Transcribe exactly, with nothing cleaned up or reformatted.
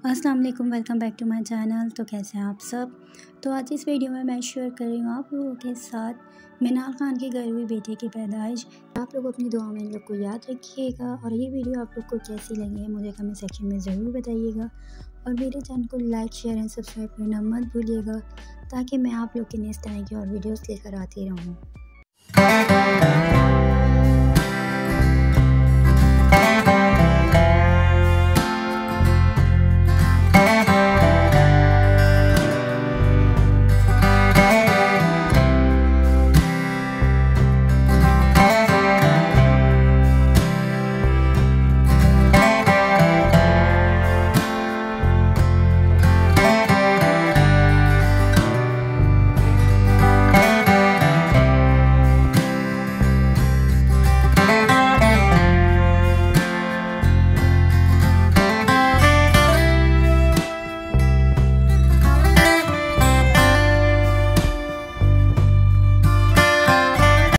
अस्सलाम वालेकुम, welcome back to my channel. तो कैसे हैं आप सब। तो आज इस वीडियो में मैं शेयर कर रही हूँ आप लोगों के साथ मिनाल खान की घर हुई बेटे की पैदाइश। आप लोग अपनी दुआ में इन लोग को याद रखिएगा और ये वीडियो आप लोग को कैसी लगी है मुझे कमेंट सेक्शन में ज़रूर बताइएगा और मेरे चैनल को लाइक शेयर एंड सब्सक्राइब करना मत भूलिएगा ताकि मैं आप लोग के लिए इस तरह की और वीडियोज़ लेकर आती रहूँ।